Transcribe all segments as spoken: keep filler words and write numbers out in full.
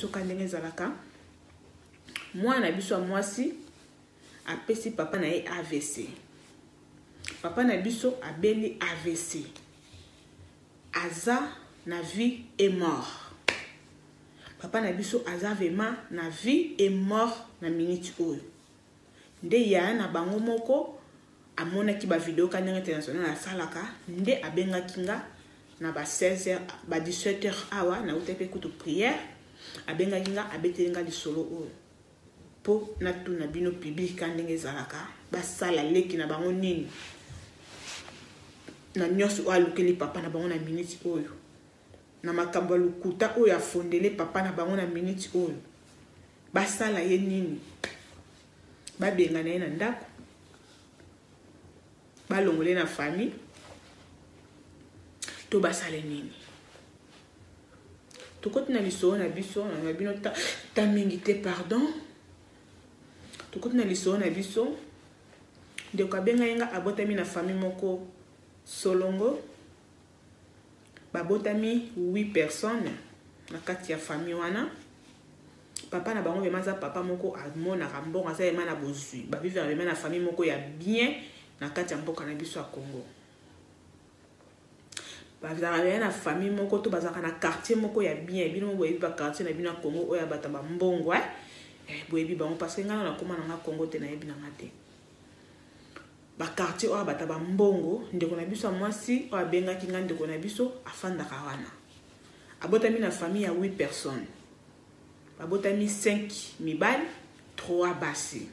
biso kandenge zalaka mwana biso mwasi apesi papa na ye A V C. Papa na biso abeli A V C. Aza na vie et mort. Papa na biso aza vraiment na vie et mort na minute oyo. Nde ya na bango moko amona ki ba video kandenge international na salaka nde abenga kinga na ba seize heures ba dix-sept heures awa na utepe kutu prière abenga kinga abetelinga lisolo oyo. Po na tu na bino public kandenge zalaka ba sala leki na bango nini. Na nyoso alukeli papa na bango na minute oyo. Na makambo lukuta oyo afondele papa na bango na minute oyo. Ba sala ye nini. Ba benga na ye na ndako. Ba longole na famille. To ba sala nini. To kote na liso na biso na bino ta, ta mingi te pardon. To kote na liso na biso. De kwa benga yenga abotami na famille moko solongo. Babotami huit personnes na kati ya famille wana. Papa na bango bemaza papa moko amona rambon asa ema na bozui. Ba vivre avec na famille moko ya bien na kati ya mboka na biso ya Congo. Ba vivre avec na famille moko to bazaka na quartier moko ya bien. Bino boyebi ba quartier na bino ya Congo oya batamba mbongo eh boyebi bango parce que ngana na koma na Congo te na yebi na ngate. Ba quartier oya bataba mbongo ndeko na biso mwasi oya benga kinga ndeko na biso afanda kawana. Abotami na famille ya huit personnes. Abotami cinq mibali, trois basi.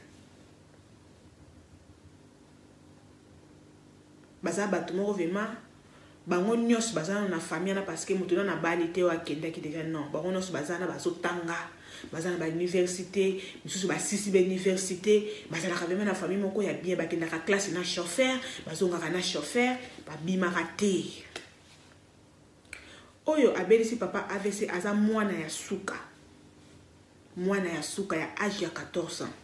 Baza bato moko vraiment bango nyos baza na famille na parce que mutu na bali te wa kenda ki déjà non. Bango nyos baza na bazo tanga, baza na ba université, misusu ba sisi ba université, baza na vraiment na famille moko ya bien ba kenda ka classe na chauffeur, bazo ngaka na chauffeur, ba bima raté. Oyo abelisi papa A V C aza mwana ya suka. Mwana ya suka ya âge ya quatorze ans.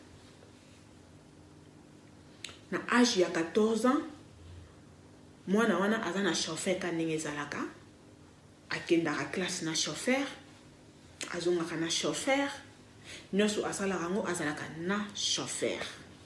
Na âge ya quatorze ans, mwana wana aza na chauffeur kandenge zalaka. Akendaka classe na chauffeur. Azongaka na chauffeur. Nyoso asala rango azalaka na chauffeur.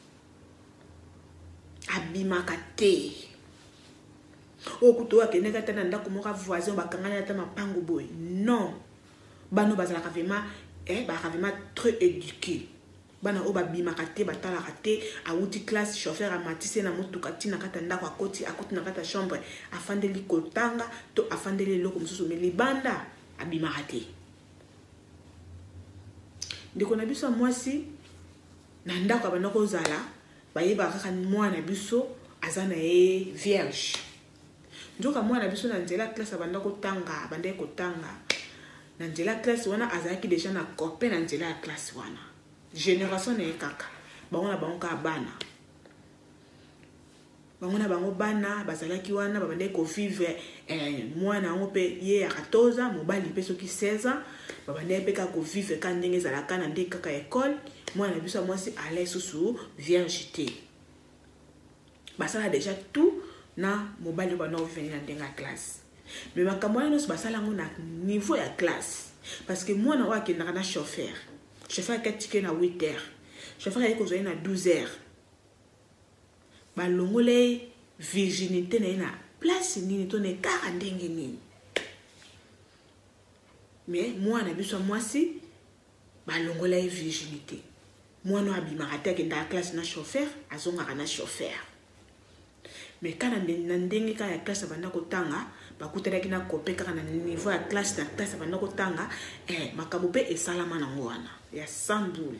Abimaka te. O kuto akendeka tana ndako moka voisin bakangana ta mapango boy. Non. Bano bazalaka vraiment eh ba vraiment très éduqué. Bana o ba bimaka te batalaka te awuti classe chauffeur amatise na mutuka tina kata ndako akoti akoti na kata chambre afandeli kotanga to afandeli loko mususu me libanda abimaka te. Ndeko na biso mwasi na ndako abanako zala bayeba kaka mwana biso azana e vierge. Njoka mwana biso na nzela classe abandako tanga abandai kotanga. Na nzela classe wana azaki déjà na copain na nzela ya classe wana. Génération na kaka. Bango na bango ka bana. Bango na bango bana bazalaki wana babandai ko vivre eh mwana ngo pe ye ya quatorze ans, mobali pe soki seize ans, babandai pe ka ko vivre ka ndenge zalaka na ndeka ka école, mwana biso mwasi allait sous virginité. Basala déjà tout na mobali ba no venir na ndenga classe. Mais makambo wana nyonso basala ngo na niveau ya classe parce que mwana wa akendaka na chauffeur. Chauffeur akatike na huit heures. Chauffeur ayeko zoye na douze heures. Balongole virginité na ina place nini to ne kaka ndenge nini. Mais mwana biso mwasi balongole virginité. Mwana abimaka te akenda classe na chauffeur, azongaka na chauffeur. Mais kana ndenge ka ya classe banda kotanga bakutelaki na kopé kaka na niveau ya classe na classe banda kotanga eh makambo pe esalama nango wana ya sambule.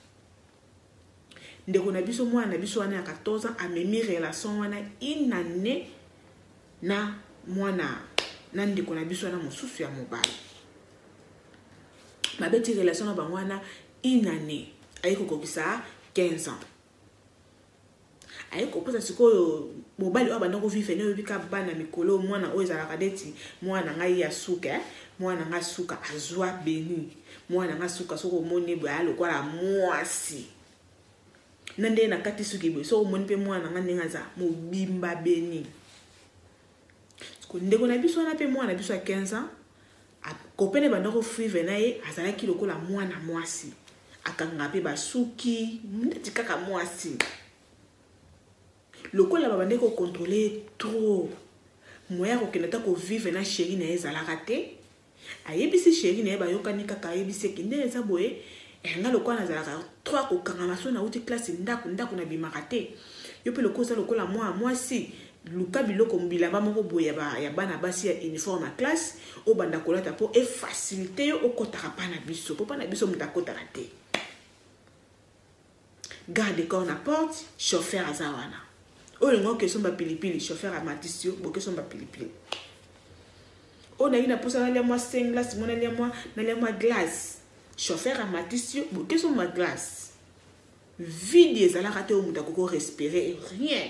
Ndeko na biso mwana biso wana ya quatorze ans amemi relation wana une année na mwana na ndeko na biso wana mosusu ya mobali. Mabeti relation na bango wana une année ayiko kokisa quinze ans. Ayiko posa sikoyo mobali abanda ko vivre ne bika bana mikolo mwana oyo zalaka deti mwana ngai ya suka mwana nga suka azwa beni mwana nga suka soko moni bwa lokola mwasi nande na kati suki bwe soko moni pe mwana nga ndinga za mobimba beni ko ndeko na biso na pe mwana biso ya quinze ans kopene bandako suivre na ye azalaki lokola mwana mwasi akanga pe basuki ndeti kaka mwasi lokola babande ko contrôler trop moya ko kenata ko vivre na chérie na ezalaka te ayebisi chérie na bayokani kaka ayebisi ki ndenge eza boye nga lokola nazalaka trois ko kanga maso na uti classe ndako ndako na bimaka te yo pe lokola lokola mwa mwasi luka biloko mbilamba moko boye ba ya bana basi ya uniforme à classe o banda kolata po e facilité yo okotaka pa na biso po pa na biso mutakotaka te garde corps na porte chauffeur azawana o lengo ke somba pilipili chauffeur amatisio boke somba pilipili o na ina posa na lia mwa cinq glace mona lia mwa na lia mwa glace chauffeur amatisio boke somba glace vide ezalaka te o mutakoko respirer rien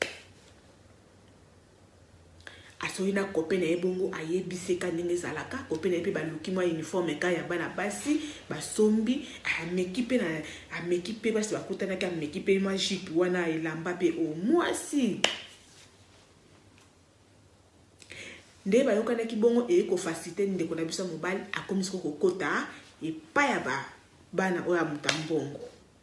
asoina kopene ebongo ayebiseka ndenge ezalaka kopene pe baluki mwa uniforme ka ya bana basi basombi ameki pe na ameki pe basi bakutanaki ameki pe mwa jipe wana elamba pe o mwasi nde bayokanaki bongo eyeko facilité ndeko na biso mobali akomisi kokota epai ya ba bana oyo amutambongo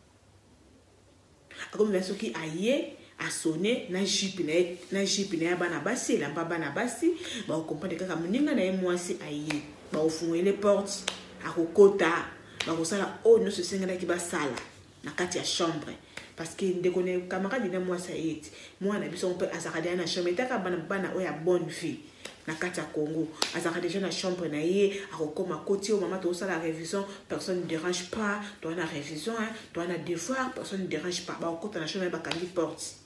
akomisa soki aye asone na jipe na na jipe na bana basi elamba bana basi ba comprendre kaka moninga na ye mwasi aye ba ofungwele porte akokota ba kosala o no se senga ki basala na kati ya chambre parce que ndeko ne camarade na mwasi ayeti mwana biso on peut azakade na chambre taka bana bana oya bonne vie na kati ya Congo azaka déjà na chambre na ye akokoma koti o mama to sala révision personne ne dérange pas toi na révision hein toi na devoir personne ne dérange pas ba okota na chambre ba kandi porte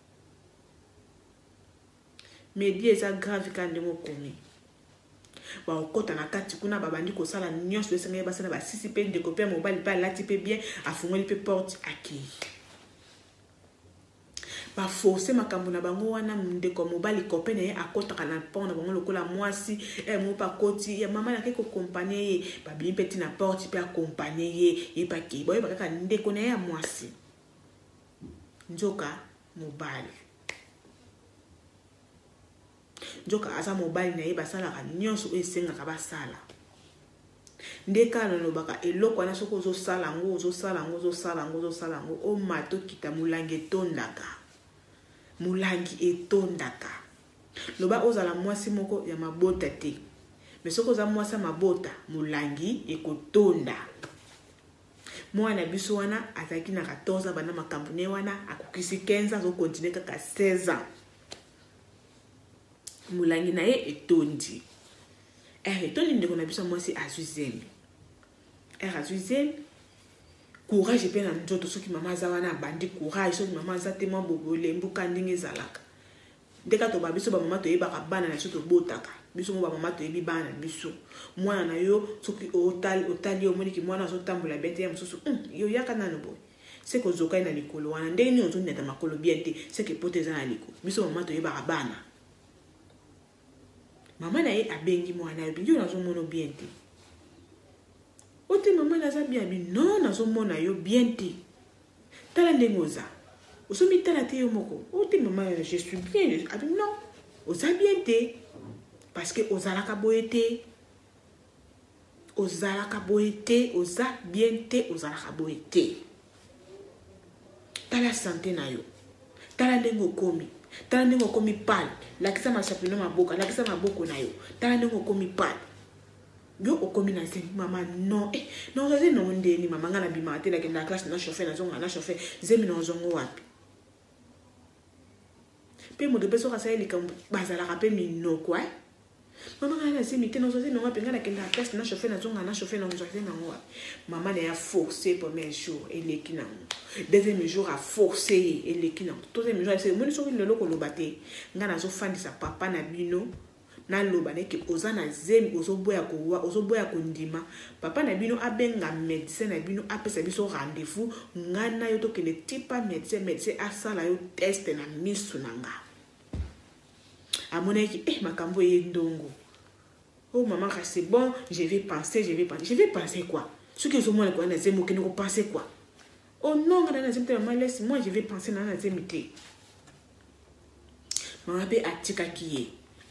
mais bien ça grave quand ndemo komi ba okota na kati kuna babandi ko sala nyonso esenga basana ba sisi pe de copain mobile pa lati pe bien afungoli pe porte aki ba forcer makambo na bango wana ndeko mobile copain na akota kana pont na bango lokola mwasi e mo pa koti ya mama na ke ko accompagner ye ba bien petit na porte pe accompagner ye e pa ki boye ba kaka ndeko na ya mwasi njoka mobile njoka aza mobile na ye basala ka nyonso esenga ka basala ndeka no baka eloko na soko zo sala ngo zo sala ngo zo sala ngo zo sala ngo o mato kita mulangi tondaka mulangi etondaka loba ozala mwasi moko ya mabota te mais soko za mwasa mabota mulangi ekotonda mwana biso wana azaki na quatorze bana makambo ne wana akukisi quinze zo continuer kaka seize ans mulangi na ye etondi eh etondi ndeko na biso mwasi azuzemi eh azuzemi courage pe na njoto soki mama za wana bandi courage soki mama za te mabobole mbuka ndenge zalaka ndeka to babiso ba mama to yebaka bana na soto botaka biso mo ba mama to yebi bana biso mwana na yo soki otali otali omoni ki mwana so tambola bete ya mususu yo yaka nano boy c'est que zoka ina likolo wana ndenge ni ozo neta makolo bien te c'est que poteza na liko biso mama to yebaka bana mama na ye abengi mwana yo nazo mono bien te ote mama na za bien bi non nazo mona yo bien te tala ndengoza osomi tala te yo moko ote mama je suis bien abi non oza bien te parce que ozalaka boye te ozalaka boye te oza bien te ozalaka boye te tala santé na yo tala ndengo komi tala ndenge okomi pale lakisa machapino maboka lakisa maboko na yo tala ndenge okomi pale yo okomi na zemi mama non eh non ozo no ndeni mama ngana bima te la kenda classe na chauffeur na zonga na chauffeur zemi na zongo wapi pe mo de peso ka sa ile kam bazala ka pe minoko eh mama ngana zemi te no ozo no wapi ngana kenda classe na chauffeur na zonga na chauffeur na zonga na ngwa mama na ya forcer premier jour ele kina deuxième jour a forcé ele kina troisième jour c'est mo ni so le loko lo baté ngana zo fandisa papa na bino na loba neke oza na zemi ozo boya ko wa ozo boya ko ndima papa na bino abenga médecin na bino apesa biso rendez-vous ngana yo to ke le tipa médecin médecin asala yo test na misu nanga amoneki eh makambo ye ndongo oh maman c'est bon je vais penser je vais penser je vais penser quoi ce que je moi ko na zemi ko penser quoi oh non ngana na zemi te maman laisse moi je vais penser na na zemi te maman be atika kiye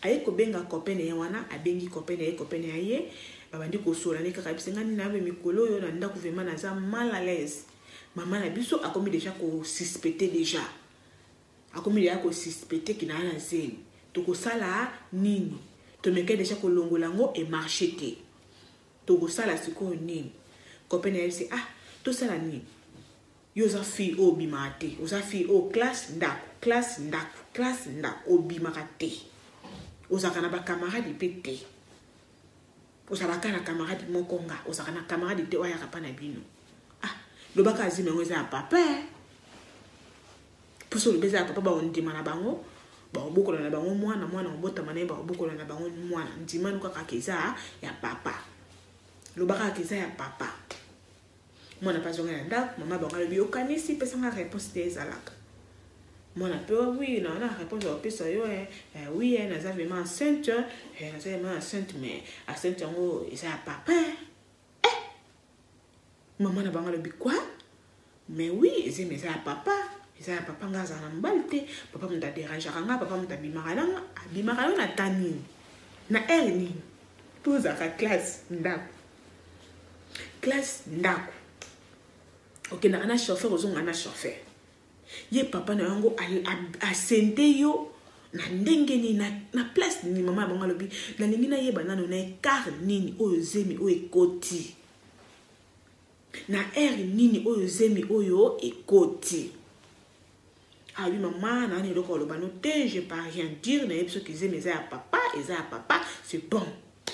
aye ko benga copain ya wana abengi copain ya copain ya ye babandi ko sola ne kaka bisenga ni nabe mikolo yo na ndako vraiment na za mal à l'aise maman na biso akomi déjà ko suspecter déjà akomi déjà ko suspecter ki na na zeni to ko sala nini to meke déjà ko longola ngo e marché te to ko sala siko nini copain ya se ah to sala nini yo za fi o bimate o za fi o classe ndako classe ndako classe ndako o bimate o za kana ba camarade pété o za ba kana camarade mokonga o za kana camarade te oya kapana bino ah lo baka azime ngo za papa puso lo beza papa ba on dimana bango ba obukola na bango mwana mwana obota mane ba obukola na bango mwana ndimanu kaka keza ya papa lo baka keza ya papa mwana pa zonga na ndako mama bango lobi okanisi pesa nga réponse des alaka mwana pe oui na na réponse au pesa yo eh oui elle n'a vraiment enceinte elle n'a vraiment enceinte mais enceinte ngo isa papa eh maman na bango lobi quoi mais oui c'est mais ça papa ça papa nga za na mbalte papa mta dérange nga papa mta bimaka na bimaka na tani na erni poza ka classe ndako classe ndako ok na ana chauffeur ozonga na chauffeur ye papa na yango a sente yo na ndenge ni na na place ni mama bango lobi na lingi na ye banano na car nini oyo zemi oyo ekoti na er nini oyo zemi oyo ekoti ah oui maman na ni loko loba no te je pas rien dire na yebso ki zemi za papa eza papa c'est bon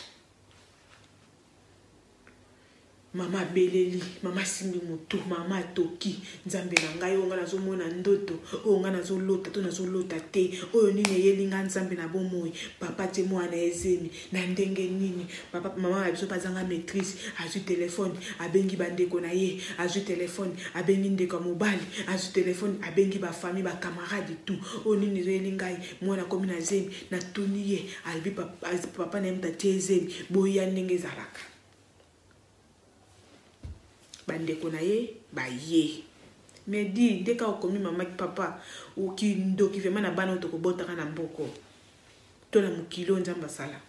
mama beleli mama simbi mutu mama toki nzambe na ngai onga nazo mona ndoto onga nazo lota to nazo lota te oyo nini yelinga nzambe na bomoi papa te mwana ezemi na ndenge nini papa mama abiso pazanga maîtrise azu téléphone abengi bandeko na ye azu téléphone abengi ndeko mobali azu téléphone abengi ba famille ba camarade tout oyo nini yelinga mwana komi na zemi na tuni ye albi papa papa na mta te ezemi boya ndenge zalaka bandeko na ye ba ye me di deka okomi mama ki papa o ki ndo ki vraiment na bana to ko botaka na mboko to na mukilo nzamba sala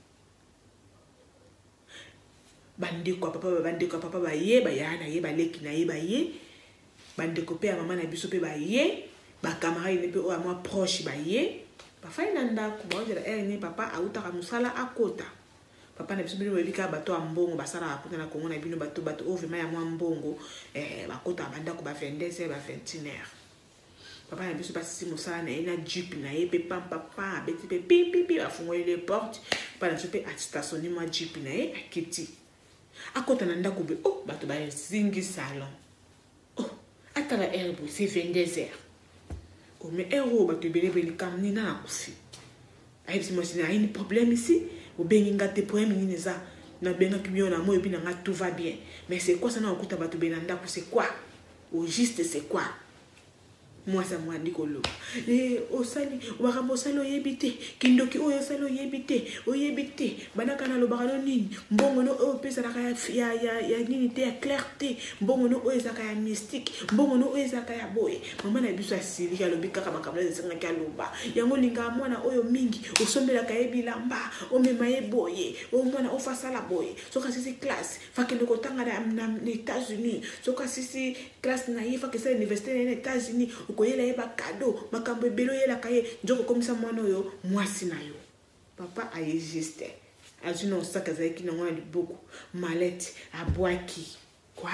bandeko papa bandeko papa ba ye ba ya na ye ba leki na ye ba ye bandeko pe mama na biso pe ba ye ba camarade ne pe o moi proche ba ye ba faina ndako ba ojera eh ni papa autaka musala akota papa na biso bino bebika bato ambongo basala akota na Kongo na bino bato bato o vraiment ya mwa mbongo eh bakota banda ko ba vingt-deux heures ba vingt et une heures papa na biso basisi musala na ina jeep na ye pe pam papa beti pe pi pi pi afungoli les portes pa na sope attestation ni mwa jeep na ye akiti akota na ndako be oh bato ba zingi salon oh atala herbe c'est vingt-deux heures oh mais héros bato bele bele kam ni na kufi ayebisi mo sina une problème ici au benga te problème ni neza na benga kimio na moyo bina nga tout va bien mais c'est quoi ça na okuta bato benanda ku c'est quoi au juste c'est quoi moi ça moi ndikolo eh osali wakambo salo yebite kindoki oyo salo yebite oyebite banaka na lobaka nini mbongo no o pesa na ya ya ya nini te ya clarté mbongo no o ezaka ya mystique mbongo no o ezaka ya boye mama na biso asili ka lobika kama kamla zinga ka loba yango linga mwana oyo mingi osombela ka ebilamba o mema ye boye o mwana o fasala boye soka sisi classe fakende ko tanga na États-Unis soka sisi classe na yifa kesa université na États-Unis ukoyela eba cadeau makambo ebelo yela kaye njoko komisa mwana oyo mwasi na yo papa a existe azuna osaka zaiki na mwana libuku malette abwaki quoi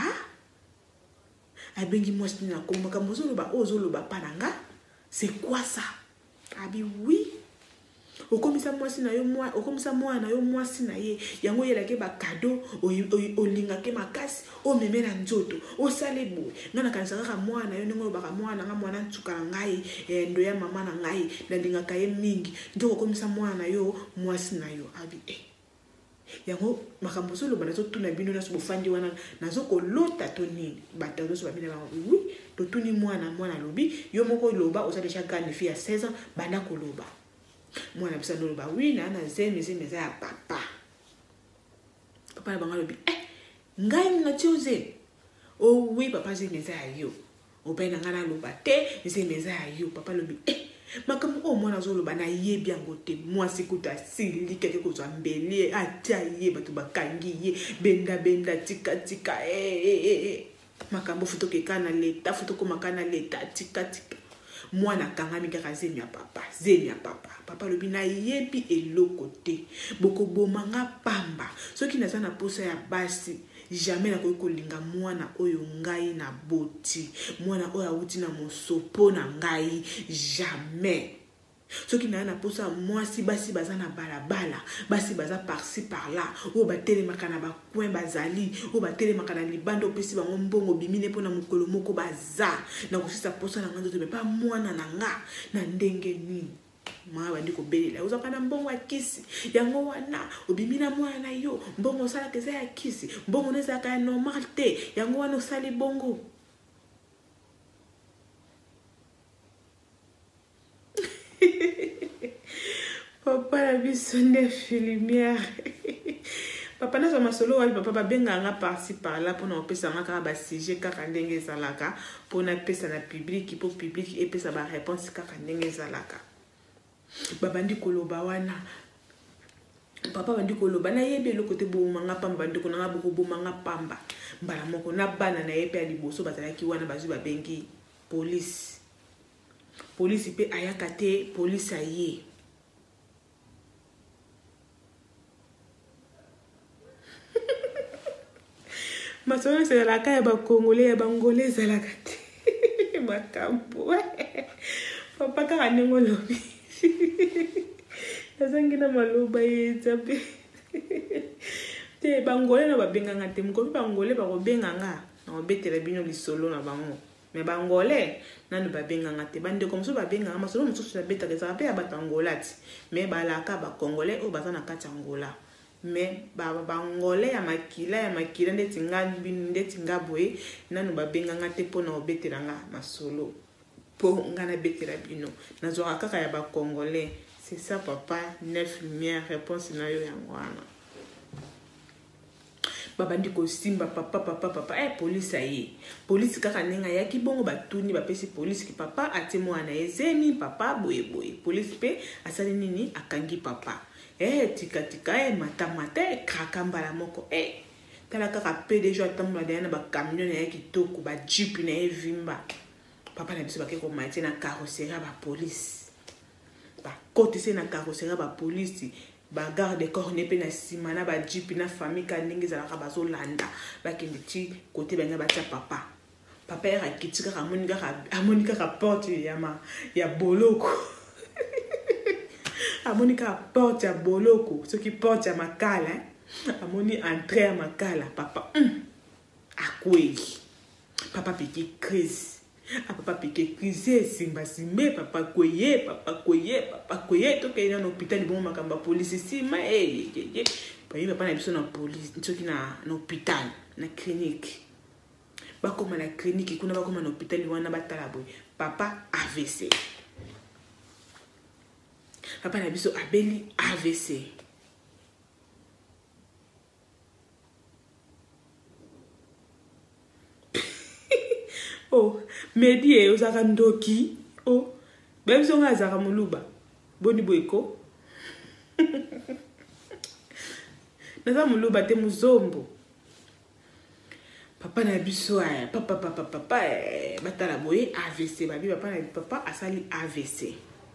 abengi mwasi na ko makambo zoloba ozoloba pananga c'est quoi ça abi oui okomisa mwasi na yo mwa okomisa mwana yo mwasi na ye yango yela ke ba cadeau olinga ke makasi o memela nzoto o sale boy ngana kanisa ka mwana yo ngo baka mwana nga mwana ntsuka ngai endo ya mama na ngai ndalinga ka ye mingi ndoko komisa mwana yo mwasi na yo abi eh yango makambo solo bana zo tuna bino na so fandi wana nazo ko lota to nini batazo so babina ba oui to tuni mwana mwana lobi yo moko loba o sa déjà gagné fille à seize ans bana ko loba mwana bisa ndo ba oui na na zeme zeme za papa papa na bangalo bi eh ngai na tioze oh oui papa zeme za yo o pe na ngana loba te zeme za yo papa lobi eh makambo o mwana zoloba na yebi yango te mwasi kuta sili keke kozwa mbele atia ye bato bakangi ye benda benda tika tika eh eh eh makambo futo keka na leta futo komaka na leta tika tika mwana kangami kaka zemi ya papa zemi ya papa papa lobi na yebi eloko te boko bomanga pamba soki naza na posa ya basi jamais na koki kolinga mwana oyo ngai na boti mwana oyo awuti na mosopo na ngai jamais soki na na posa mwasi basi baza na balabala basi baza par-ci par-là o batelemaka na bacoin bazali o batelemaka na libanda opesi bango mbongo bimine mpona mokolo moko baza na kosisa posa na ngai to pa mwana na nga na ndenge nini mwa bandi kobelela ozaka na mbongo ya kisi yango wana obimina mwana na yo mbongo osala keza ya kisi mbongo nezaka ya normal te yango wana osali bongo papa la biso nde filimière papa na zoma solo wali papa babenga nga par-ci par-là pona opesa nga kaka ba sujet kaka ndenge ezalaka pona pesa na public po public epesa ba réponse kaka ndenge ezalaka babandi koloba wana papa bandi koloba na yebe eloko te bomanga pamba bandi ko na boko bomanga pamba mbala moko na bana na yepe ya liboso bazalaki wana bazwi babengi police police pe ayaka te police aye masolo ezalaka ya bakongole ya bangole ezalaka te makambo papa kaka ndenge olobi nazangi na maloba yetsa pe te bangole na babenganga te mokomi bangole bakobenganga na kobetela bino lisolo na bango me bangole nanu babenganga te bandeko mosusu babenganga masolo mosusu babetaka ezaka mpe ya bato angola ti me balaka bakongole oyo baza na kati ya angola me bangole ya makila ya makila ndeti nga bino ndeti nga boye nanu babenganga te mpona kobetelanga masolo po nga na betela bino nazwaka kaka ya bakongole. C'est ça papa neuf lumière réponse na yo yango wana babandi ko simba papa papa papa eh police aye police kaka nenga yaki bongo batuni bapesi police ki papa ate mwana ezemi papa boye boye police pe asali nini akangi papa eh tika tika eh mata mata eh kraka mbala moko eh tala kaka P D G atambola derrière ba camion na yaki toko ba jeep na evimba papa na biso bakeko maite na carrosserie ba police ba côté c'est na carrosserie ba police ba garde corps ne pe na sima na ba jeep na famille ka ndenge za ka bazo landa ba kende ti côté banga ba tia papa papa era kitika ka monika ka amonika ka porte ya ma ya boloko amonika porte ya boloko ce qui porte ya makala amoni entrée ya makala papa hum, akweli papa piqué crise a papa piqué crise simba simbe papa koye papa koye papa koye to ke na hôpital bon makamba police sima eh eh pa yi papa na biso na police ntoki na na hôpital na clinique ba koma na clinique kuna ba koma na hôpital wana batala boy papa A V C papa na biso abeli A V C oh medie uzaka ndoki oh bebiso nga zaka muluba boni boyko naza muluba te muzombo papa na biso aya papa papa papa batala boye A V C babi papa na papa asali A V C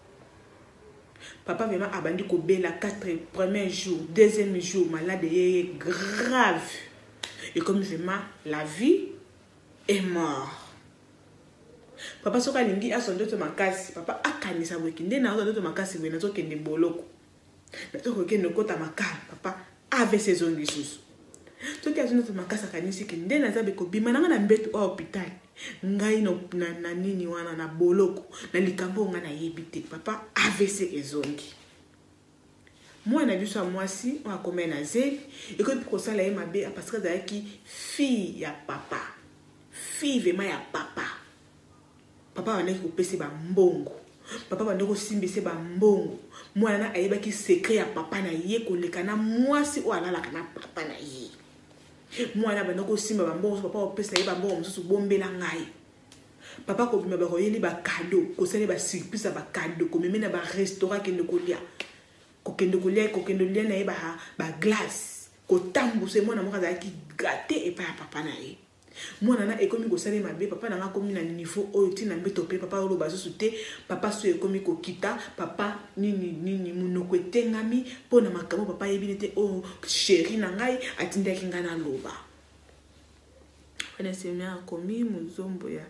papa vraiment abandi ko bela quatre premiers jours deuxième jour malade est grave et comme vraiment la vie est mort. Papa soka lingi asondo to makasi papa akanisa wekinde na asondo to makasi we na to kende boloko na to ko kende kota makala papa ave saison lisusu to ki asondo to makasa kanisi kende na zabe ko bima na na mbetu au hôpital ngai no na, na nini wana na boloko na likambo nga na yebite papa ave se ezongi mwana biso a mwasi on a commis na zeli et que pour ça la mabe parce que zaki fille ya papa fille vraiment ya papa papa wana ko pese ba mbongo papa wana ko simbese ba mbongo mwana na ayebaki secret ya papa na ye ko lekana mwasi o alala kana papa na ye mwana bana ko simba ba mbongo papa o pese ye ba mbongo mususu bombela ngai papa ko bima ba ko yeli ba cadeau ko sele ba surprise ba cadeau ko memena ba restaurant kende ko lia ko kende ko lia ko kende lia na ba ba glace ko tambu se mona moka za ki gâté et pa papa na ye mwana na ekomi ko sele mabe papa na nga komi na niveau oyo tina mbeto pe papa olo bazo sute papa so ekomi ko kita papa nini nini munoko etengami pona makamo papa yebite o chéri na ngai atindaki nga na loba wana semia komi muzombo ya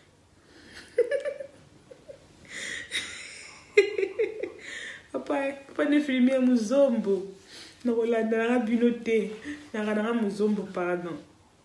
papa papa ne filmé muzombo na kolanda na binote na kana muzombo pardon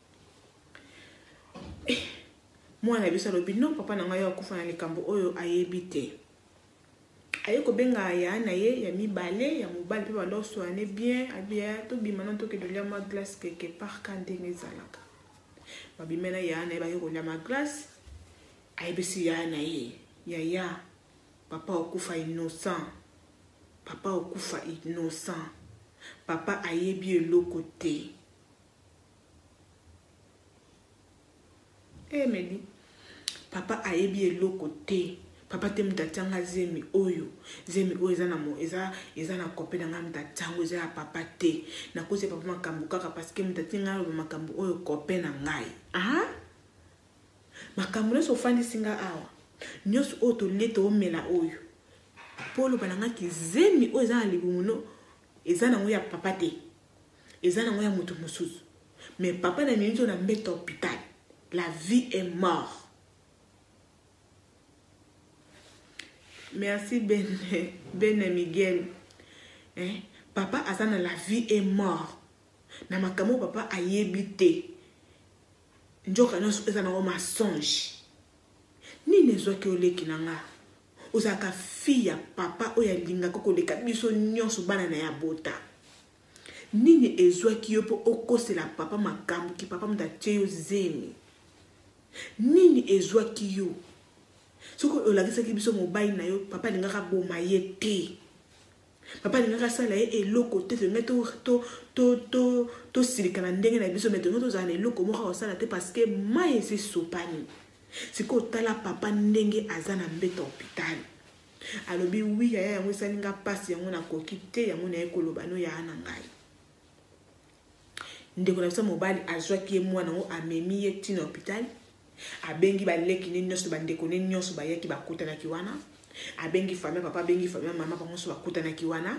mwana bisa lobi non papa na ngai akufa na likambo oyo ayebite aye ko benga ya na ye ya mibale ya mobali pe baloso ane bien abia to bimana to ke dolia ma glace quelque part quand ndenge zalaka babimena ya na ba yo kolia ma glace ayebisi ya na ye ya ya papa okufa innocent papa okufa innocent papa ayebi eloko te eh medi papa ayebi eloko te papa te mtatanga zemi oyo zemi oyo eza na mo eza eza na kopena nga mtatango eza papa te na koze papa makambo kaka parce que mtatinga lo makambo oyo kopena ngai ah makambo na so fandi singa awa nyos oto leto omela oyo polo bananga ki zemi oyo eza na libumuno eza na ngoya papa te eza na ngoya mutu mususu mais papa na minito na mbeta hôpital la vie est mort. Merci Ben, Ben Miguel. Hein? Papa Azana, la vie est mort. Na makamo papa ayebite. Njoka no ezana o mensonge. Ni nezo ke oleki nanga. Ozaka fille papa oya linga koko leka biso nyonso bana na ya bota. Nini ezwa ki yopo okosela papa makambo ki papa mdatie yo zemi. Nini ezwa ki yo. Soko olakisa ki biso mobile na yo papa lingaka boma ye te. Papa lingaka sala ye eloko te to to to to to to silika na ndenge na biso meto to zana eloko moka osala te parce que mai se sopani. Siko tala papa ndenge azana mbeta hôpital. Alobi wi ya ya mwesa ninga pasi yango na kokite yango na ekoloba no ya ana ngai. Ndeko na biso mobile azwa ki mwana ngo amemi ye tina hôpital. Abengi ba leki ni nyoso ba ndeko ni nyoso ba yeki ba kuta na kiwana. Abengi famille papa bengi famille mama pa nyoso ba kuta na kiwana.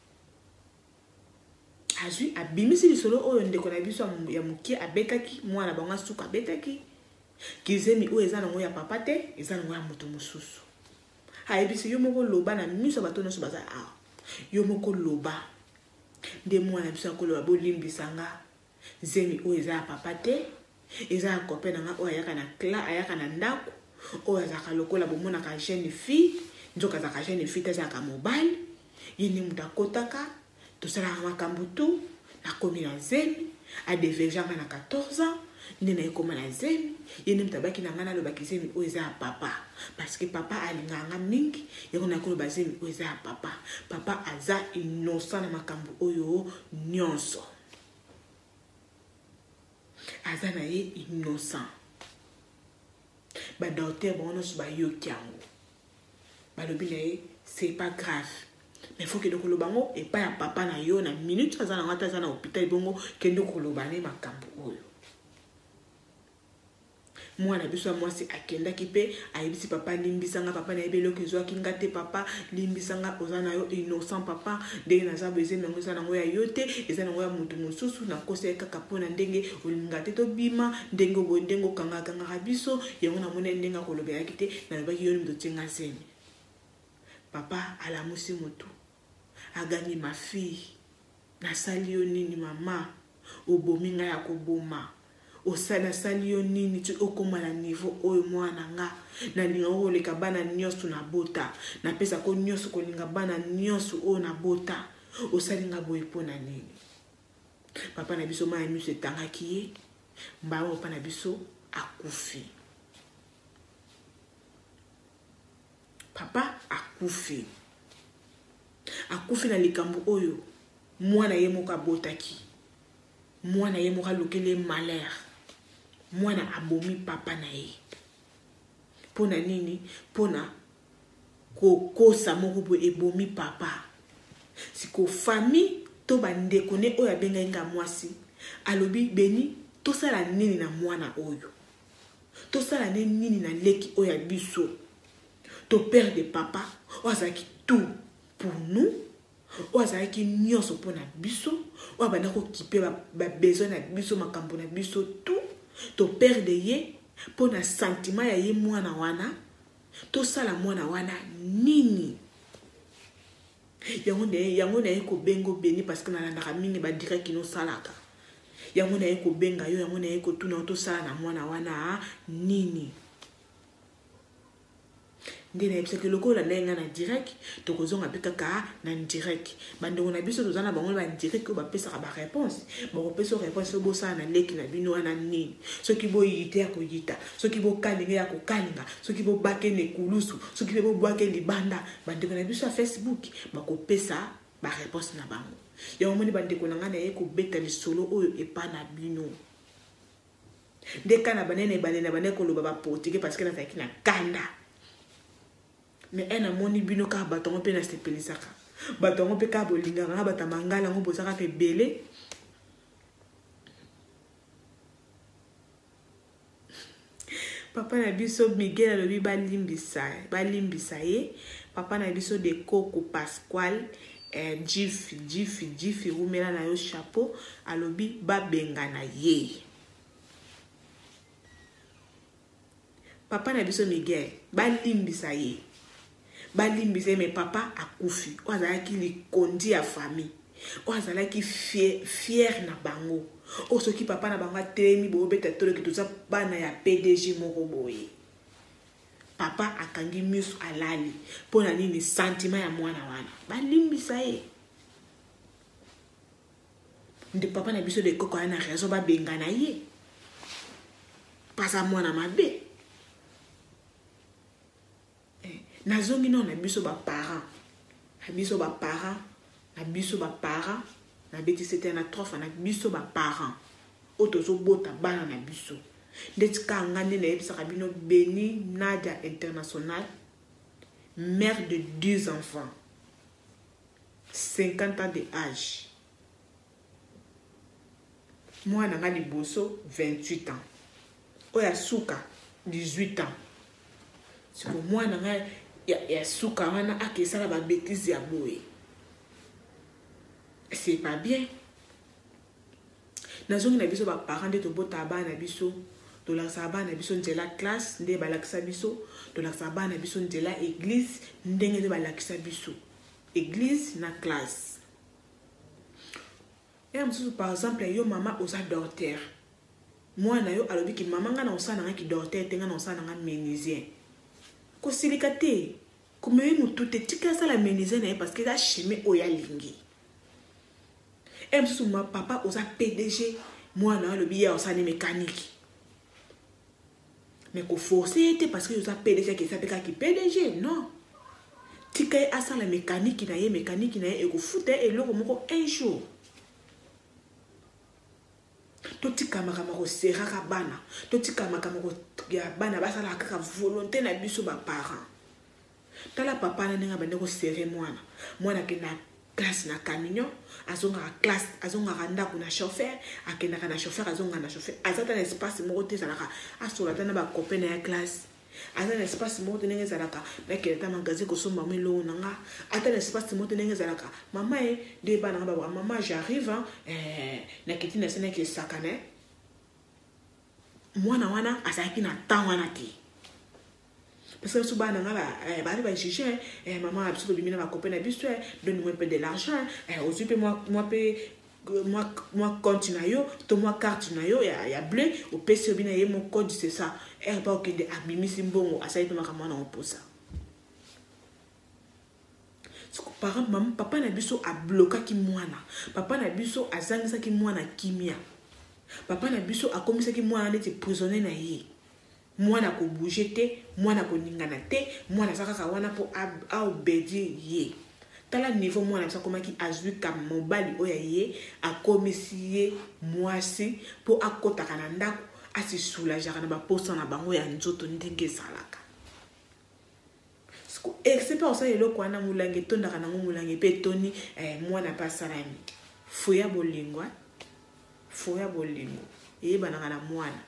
Azui abimisi lisolo oyo ndeko na biso ya mukie abetaki mwana ba ngasuka abetaki. Kizemi o eza nango ya papa te eza nango ya mutu mususu. Ayebisi yo moko loba na miso bato nyoso baza a. Yo moko loba. Nde mwana biso ko loba bo limbisanga. Zemi o eza ya papa te. Eza ya copain nga o ayaka na kla ayaka na ndako o azaka lokola bomona ka jeune fille njoka za ka jeune fille eza ka mobile yini mutakotaka to sala makambo tu na komi na zemi a deverger na quatorze ans nina ekoma na zemi yini mutabaki na ngana lo bakizemi o eza ya papa parce que papa alinganga mingi yako na ko ba zemi o eza ya papa papa aza innocent na makambo oyo nyonso azana ye innocent ba docteur bono so ba yoki yango balobi na ye c'est pas grave mais faut que dokolo bango et pas ya papa na yo na minute azana ngata azana hôpital bongo kendo koloba ne makambo oyo mwana biso mwasi akenda kipe ayebisi papa limbisanga papa na yebelo kezwa kingate papa limbisanga ozana yo innocent papa ndenge na za beze mengo sana ngo ya yote ezana ngo ya mutu mususu na kosa kaka pona ndenge olingate to bima ndenge bo ndengo kanga kanga biso yango na mona ndenga kolobe yakite na ba yoni mdo tsenga semi papa ala musi mutu agani ma fille na sali yo nini mama obominga ya koboma osala sali yo nini tu okoma na niveau oyo mwana nga na linga o leka bana nyoso na bota na pesa ko nyoso ko linga bana nyoso o na bota osali nga boye pona nini papa na biso ma emi se tangaki ye mbawo papa na biso akufi papa akufi akufi na likambo oyo mwana ye moka botaki mwana ye moka lokele malheur mwana abomi papa na ye pona nini pona kokosa moko boye ebomi papa siko famille to bandeko ne oyo abenga nga mwasi alobi beni tosala nini na mwana oyo tosala nini na leki oyo biso to père de papa ozaki tout pour nous ozaki nyonso pona biso o bana ko kipe ba besoin na biso makambo na biso tout to père de ye pona sentiment ya ye mwana wana tosala mwana wana nini yango ne yango na ko bengo beni parce que na landaka mingi ba direct kino salaka yango na ko benga yo yango na ko tuna to sala na mwana wana nini ndene parce que lokola nenga na direct to kozonga peka ka na direct bando na biso tozana bango ba direct ko ba pesa ba réponse ba ko pesa réponse bo sa na leki na bino wana nini soki bo yite ya ko yita soki bo kalinga ya ko kalinga soki bo bakene kulusu soki bo boake libanda bando na biso Facebook ba ko pesa ba réponse na bango ya omoni bandeko na ngana ye ko beta lisolo oyo epa na bino ndeka na banene banene baneko lo baba potike parce que na taki na kanda mais un amoni bino ka batongo pe na sepelisaka batongo pe ka bolinga nga batamangala ngo bosaka pe belé papa na biso Miguel alobi balimbisa balimbisa ye papa na biso de Coco Pasquale eh, Jiffy Jiffy Jiffy rumela na yo chapeau alobi babenga na ye papa na biso Miguel balimbisa ye balimbisa mais papa akufi ozalaki likondi ya famille ozalaki fier fier na bango osoki papa na bango telemi bo beta tolo ki toza bana ya P D G moko boye papa akangi miso alali pona nini sentiment ya mwana wana balimbisa ye ndi papa na biso de Coco ana raison ba benga na ye pasa mwana mabe nazongi non na biso ba parents na biso ba parents na biso ba parents na beti c'était na trois fois na biso ba parents otozo bota bana na biso ndeti ka ngande na yebisa kabino Beni Nadia International mère de deux enfants cinquante ans de âge moi na ngani boso vingt-huit ans oya suka dix-huit ans c'est pour moi na ngani ya ya suka wana akesala ba bêtise ya boye c'est pas bien nazongi na biso ba parents de to bota bana biso to la sabana biso nzela classe nde balakisa biso to la sabana biso nzela église ndenge de balakisa biso église na classe et amsusu par exemple yo mama osa docteur moi na yo alobi ki mama nga na osana nga ki docteur tenga na osana nga mécanicien ko silikate comme mutu te tika sala mécanicien na parce que la chimie oya lingi et amsusu ma papa osa P D G moi na alobi ya osana mécanique mais ko forcer était parce que osa P D G qui s'appelle qui P D G non tika asala mécanique na ye mécanique na ye e ko foutre et loko moko un jour totika makama ko seraka bana totika makama ko ya bana basala kaka volonté na biso ba parents tala papa na nga bande ko serrer mwana mwana ke na classe na camion azonga classe azonga randa kuna chauffeur akenda kana chauffeur azonga na chauffeur azata na espace moko te salaka asola tana ba copain na classe azana espace moko nenge salaka na keleta magasin ko somba melo nanga ata espace moko nenge salaka mama e de bana ba mama j'arrive eh na kitina sene ke sakane mwana wana asaki na tawana ti parce que souvent na ngala eh ba ba chiche eh maman absolument bimina ba copain na biso donne-moi un peu de l'argent eh aussi peut moi moi peut moi moi compte na yo to moi carte na yo ya ya bleu au P C bina ye mon code c'est ça eh pas que de abimisi mbongo asaito makama na oposa siko parent maman papa na biso a bloqué ki mwana papa na biso azangisa ki mwana kimia papa na biso a komisa ki mwana neti prisonnier na ye mwana ko bouger te mwana ko ningana te mwana saka wana po a obédir ye tala niveau mwana bisa komaki azwi ka mobali oya ye akomisiye mwasi po akota kana ndako asi soulager na ba posa na bango ya nzoto ndenge salaka et c'est pas ça eloko wana mulange tondaka nango mulange pe toni eh mwana pa salami fuya bolingwa fuya bolingo yeba na mwana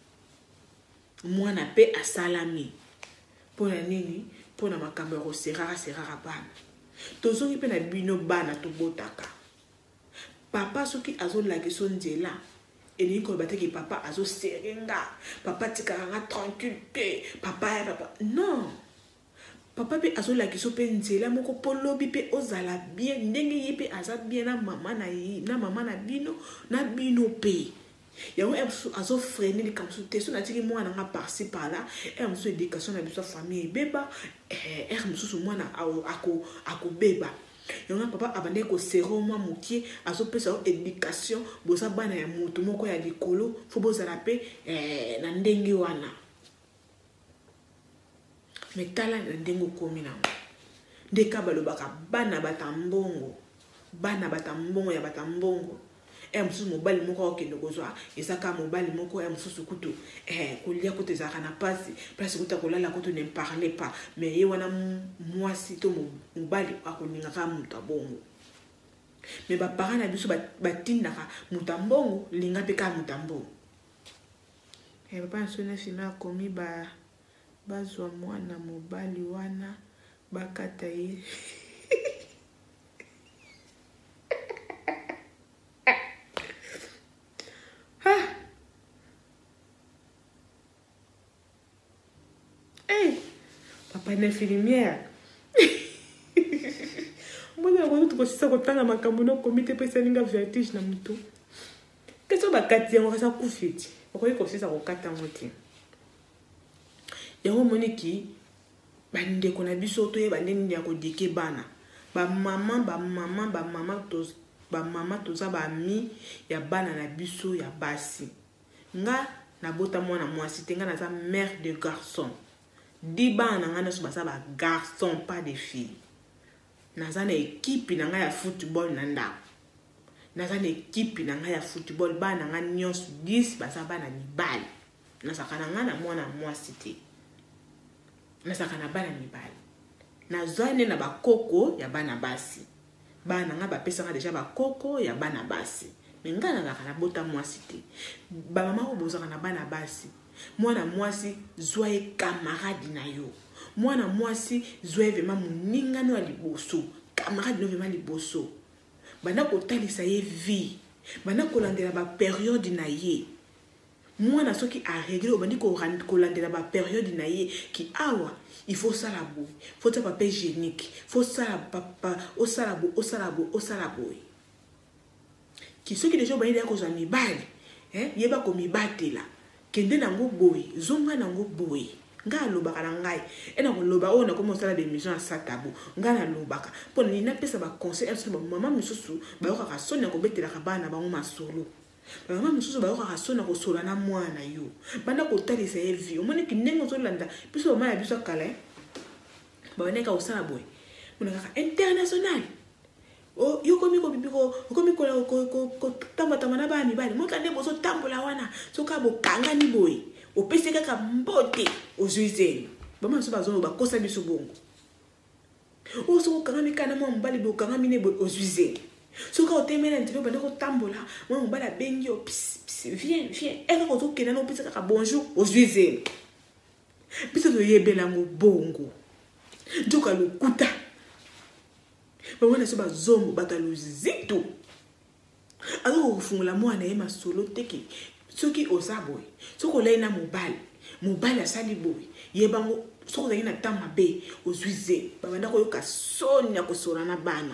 mwana pe asalami pona nini pona makambo ya serara serara bana tozongi pe na bino bana tobotaka papa soki azolaki so nzela elingi koloba te ke papa azoserenga papa tikanga tranquille te papa papa non papa pe azolaki so pe nzela moko polobi pe ozala bien ndenge ye pe aza bien na mama na yi na mama na bino na bino pe yango azo freiner les kamsu te so na tiki mwana nga par-ci par-là et amso éducation na biso famille beba eh er mususu mwana ako ako beba yango papa abande ko sero mwa mukie azo pesa éducation boza bana ya mutu moko ya likolo fo bozala pe eh na ndenge wana metala na ndenge komi na ndeka balobaka bana batambongo bana batambongo ya batambongo e mususu mobali moko okende kozwa ezaka mobali moko e mususu kutu eh kolia kote ezaka na pasi place kuta kolala kote ne parle pas mais ye wana mwasi to mobali akoningaka mutu abongo mais ba parents na biso batindaka mutu abongo linga pe ka mutu abongo e papa nsona fima komi ba bazwa mwana mobali wana bakata ye papa na infirmière mbona ngo tukosisa kotanga makambo no komite pesa ninga vertige na mutu keso bakati yango kasa kufiti okoyi kosisa kokata ngoti yango moniki bande kona biso to ye bande ndi ya kodike bana ba mama ba mama ba mama to ba mama to za ba mi ya bana na biso ya basi nga na bota mwana mwasi tenga na za mère de garçon di bana nga na so basa ba garçon pas de filles naza na équipe na nga ya football na ndako naza na équipe na nga ya football bana nga nyonso dix basa bana mibali nasaka na nga na mwana mwasi te nasaka na bana mibali nazwane na bakoko ya bana basi bana nga bapesa nga deja bakoko ya bana basi menga na na bota mwasi te ba mama obozaka na bana basi mwana mwasi zwae camarade na yo mwana mwasi zwae vema muninga no aliboso camarade no vema liboso bana kotalisa ye vie bana kolandela ba période na ye mwana soki a régler obandi ko kolandela ba période na ye ki awa il faut ça la boue faut ça papier hygiénique faut ça papa au salabo au salabo au salabo ki soki déjà bani ko za mibali hein yeba ko mibatela kende nango boy zonga nango boy nga lobaka na ngai ena ko loba ona ko mosala de mission à satabo nga na lobaka pon ni na pesa ba conseil sur maman misusu ba yoka ka sonya ko betela ka bana bango masolo maman misusu ba yoka ka sonya ko sola na mwana yo banda ko talisa ye vie omoni kinengo zo landa biso mama ya biso kala ba neka osala boy mona ka international o yo komi ko bibiko komi ko ko ko tamba tamba na ba mi bali mo ka ne bozo tambola wana so ka bo kanga ni boy o pese kaka mbote ozuizeni bama so bazo ba kosa biso bongo o so kanga mi kana mo mbali bo kanga mi ne bo ozuizeni so ka o temela ntilo banda ko tambola mo mbala bengi o pis pis viens viens eka ko zo kena no pese kaka bonjour ozuizeni biso to yebela ngo bongo joka lokuta bwana so bazombo bataluzito alors kufungula mwana ye masolo teki soki ozaboy soko lena mobile mobile asali boy yebango soko zaki na tama be ozuize babanda ko yoka sonya ko sola na bana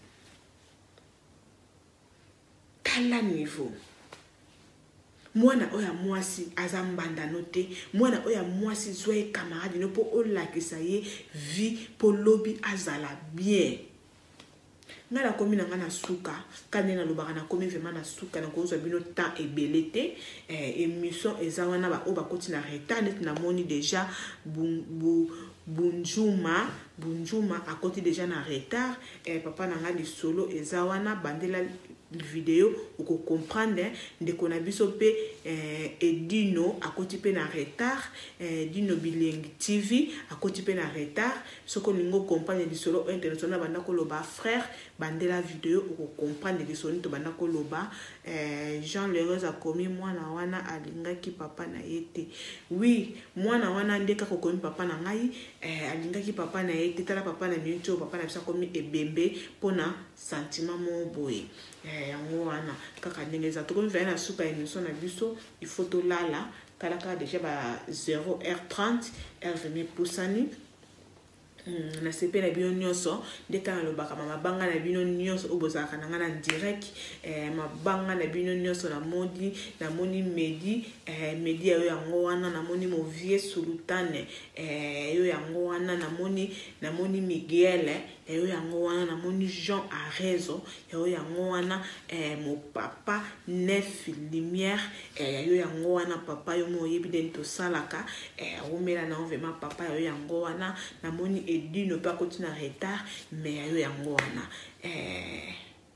kala niveau mwana oya mwasi azambanda note mwana oya mwasi zwe camarade no po olakisa ye vie po lobi azala bien ngala komi na ngana suka kanena lobaka na komi vraiment na suka na kozwa bino temps ebelete eh émission ezawana ba oba koti na retard net na moni déjà bu bu bunjuma bunjuma akoti déjà na retard eh papa na ngali solo ezawana bandela vidéo oko comprendre ndeko na biso pe eh, Edino akoti pe na retard eh, Edino Bilengi T V akoti pe na retard soko lingo comprendre lisolo international banda ko loba frère bandela vidéo oko comprendre lisolo to banda ko loba eh, Jean Lereuse a commis mwana wana alingaki papa na yete oui mwana wana ndeka ko komi papa na ngai eh, alingaki papa na yete tala papa na mincho papa na bisa komi ebembe pona sentiment mo boye eh yango wana kaka ndenge za to komi vena suka émission na biso il faut to lala kala ka déjà ba zéro heure trente heure vingt pusani Mm, na sepe na bino nyonso ndeka na lobaka mabanga na bino nyonso obozaka na ngana direct eh mabanga na bino nyonso na modi na moni medi eh medi yo yango wana na moni Movie Sultane eh yo yango wana na moni na moni Miguel eh yo yango wana na moni Jean Arezo yo yango wana eh mo papa Neuf Lumière eh yo yango wana papa yo mo yebi den to salaka eh omela na vraiment papa yo yango wana na moni Edino pas continuer en retard mais yo yango wana eh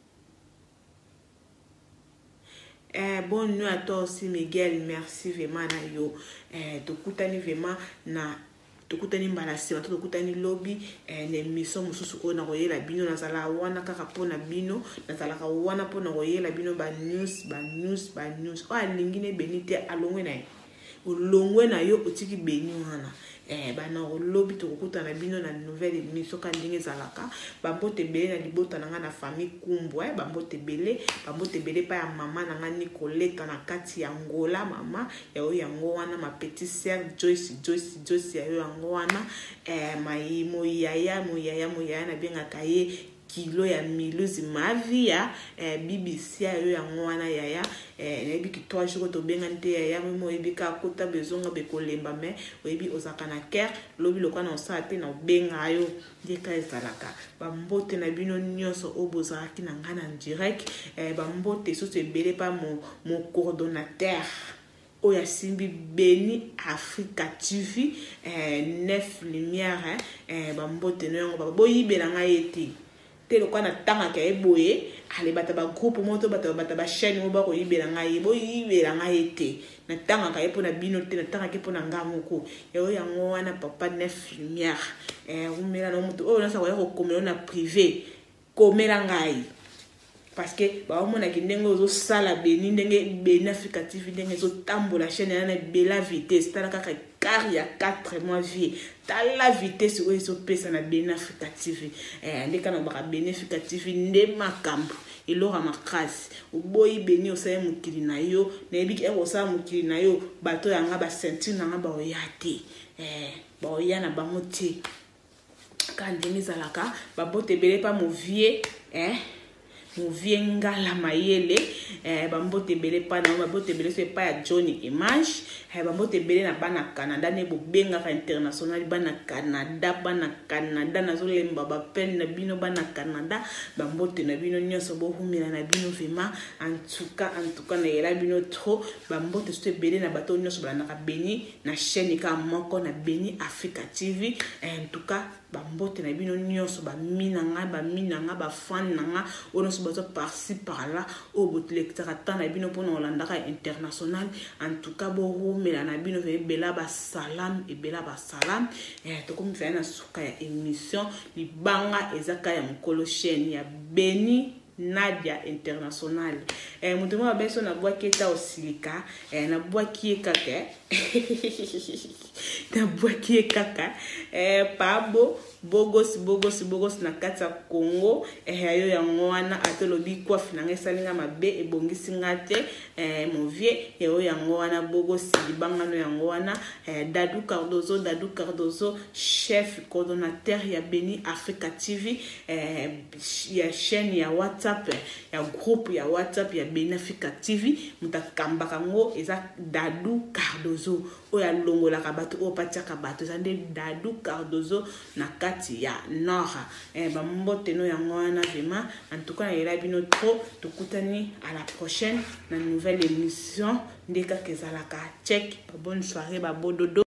eh bonne nuit à toi aussi Miguel merci vraiment na yo eh to kutani vraiment na to kutani mbala sima to kutani lobby eh ne mission mususu o na koyela bino na sala wana kaka pona bino na sala ka wana pona koyela bino ba news ba news ba news o alingine benite alongwe na ulongwe na yo otiki beni wana eh bana lobby to kukuta na bino na nouvelle émission ka ndenge zalaka bambote belé na libota na nga na famille kumbwa bambote belé bambote belé pa ya mama na nga Nicolette na kati ya Angola mama ya yo yango wana ma petite sœur Joyce Joyce Joyce ya yo yango wana eh mai moyaya moyaya moyaya na benga kaye kilo ya miluzi mavia eh, B B C yo yango wana yaya eh nebi ki trois jours to benga nte yaya mo ebi ka kota bezonga be kolemba me oyebi ozaka na ker lobi lokwa na osate na benga yo ndeka ezalaka bambote na bino nyonso obozaki na ngana direct eh bambote so se belé pa mon mon coordonnateur Oya Simbi Beni Africa T V eh Neuf Lumière eh bambote no yango baba boyi belanga yeti telo kwa na tanga ka eboye ale bata ba groupe moto bata bata ba chaîne mo ba ko yibela ngai bo yibela ngai te na tanga ka epo na bino te na tanga ke po na ngamoko yo yango wana papa Neuf Lumière eh umela no moto o na sa ko komela na privé komela ngai parce que ba omona ki ndenge ozo sala beni ndenge Beni Africa T V ndenge zo tambola chaîne na bela vitesse tala kaka car ya quatre mois vie ta la vitesse où ils pesa na Beni Africa T V eh ndeka na ba Beni Africa T V nde makambo elora makasi uboyi beni osaye mukili na yo na ebiki eko sa mukili na yo bato yanga ba ceinture na ba oyate eh ba oyana ba moti kandi mizalaka ba bote bele pa movie eh Movie ngala mayele eh bambote belé pa na bambote belé c'est pas ya Johnny Image eh bambote belé na bana Canada ne bo benga ka international bana Canada bana Canada na zo lemba ba pen na bino bana Canada bambote na bino nyonso bo humila na bino vraiment en tout cas en tout cas na yela bino trop bambote so belé na bato nyonso bana ka Beni na chaîne ka moko na Beni Africa T V en tout cas bambote na bino nyonso ba minanga ba minanga ba fan nanga ono so bazo par-ci par-là au bout de lecteur attend na bino pour Hollanda international en tout cas bo romela na bino ve bela ba salam et bela ba salam et to comme fait na suka ya émission libanga ezaka ya mkolo chaîne ya Beni Nadia International eh mutumo ba beso na bwa keta osilika eh na bwa kiekaka na bwa kiekaka eh pabo bogos bogos bogos na kata Congo eh ayo ya ngwana atolobi kwa finanga salinga mabe ebongisi ngate eh movie yo ya ngwana bogos libanga no ya ngwana eh Dadou Cardozo Dadou Cardozo chef coordonnateur ya Beni Africa T V eh ya chaîne ya WhatsApp ya groupe ya WhatsApp ya Beni Africa T V mutakamba kango eza Dadou Cardozo oya longola kabato o patia kabato zande Dadou Cardozo na kati ya Nord eh ba mbote no yango wana vraiment en tout cas na bino trop tukutani à la prochaine na nouvelle émission ndeka kezalaka check bonne soirée ba bododo.